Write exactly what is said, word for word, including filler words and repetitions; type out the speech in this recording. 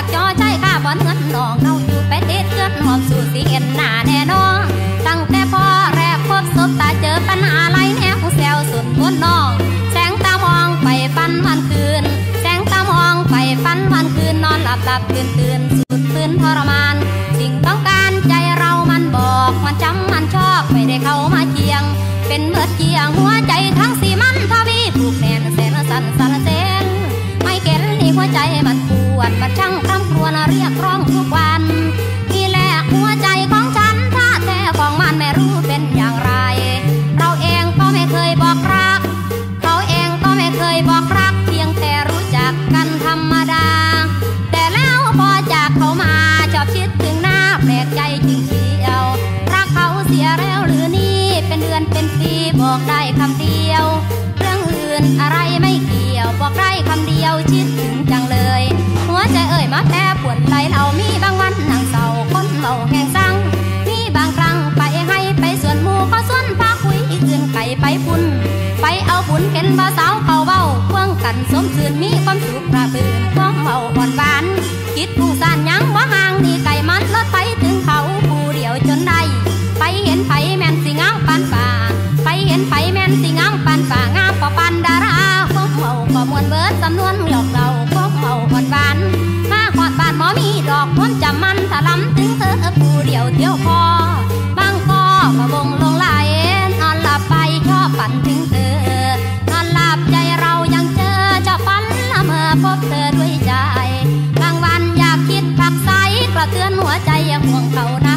กจอใจข้าบอนเงินนองเราอยู่ไปเด็ดเกินหอมสู่สีเอ็นหน้าแน่นอนตั้งแต่พอแรกพบศพตาเจอปัญหาไรแนวแซวสุดม้วนน้องแสงตามองไปฟันวันคืนแสงตามองไปฟันวันคืนนอนหลับหลับตื่นตื่นสุดฟื้นทรมานสิ่งต้องการใจเรามันบอกมันจำมันชอบไม่ได้เข้ามาเคียงเป็นเมื่อเกียงหัวใจทั้งสี่มันทวีผูกแน่นแสนสันสันเซนไม่เก็ตนี่หัวใจมันปวดมันช่างคร่ำครวญเรียกร้องทุกวันนี่แหละหัวใจของฉันถ้าแท้ของมันไม่รู้เป็นอย่างไรเราเองก็ไม่เคยบอกรักเขาเองก็ไม่เคยบอกรักเพียงแต่รู้จักกันธรรมดาแต่แล้วพอจากเขามาชอบคิดถึงหน้าแปลกใจจริงเชียวรักเขาเสียแล้วหรือนี่เป็นเดือนเป็นปีบอกได้คำเดียวเรื่องอื่นอะไรไม่เกี่ยวบอกได้คำเดียวคิดถึงจังเลยหัวใจเอ่ยมาแพ้ปวดไหลเรามีบางวันนั่งเศร้าคนเมาแห่งสั่งมีบางครั้งไปให้ไปส่วนหมู่เขาส่วนพาคุยอื่นไก่ไปพุ่นไปเอาบุญเห็นบ่าวสาวเขาเบ้าพ่วงกันสมซื่นมีความสุขระเบิดความเมาอ่อนหวานคิดผู้สานยังว่าห่างนี่ไก่มันรถไปถึงเขาผู้เดียวจนได้ไปเห็นไผแม่นสิงามปานป่าไปเห็นไผแม่นสิงามปานป่างามกว่าปานดาราความเมาก็มวนเบิดสำนวนหยอกเราความเมาอ่อนหวานมาขอดบ้านหมอมีดอกความจำมันถลำถึงเธอผู้เดียวเที่ยวพอบางก็มาบงลงไหลนอนหลับไปชอบฝันถึงเธอนอนหลับใจเรายังเจอชอบฝันละเมื่อพบเธอด้วยใจบางวันอยากคิดผักใสกระเทือนหัวใจอย่าห่วงเขานะ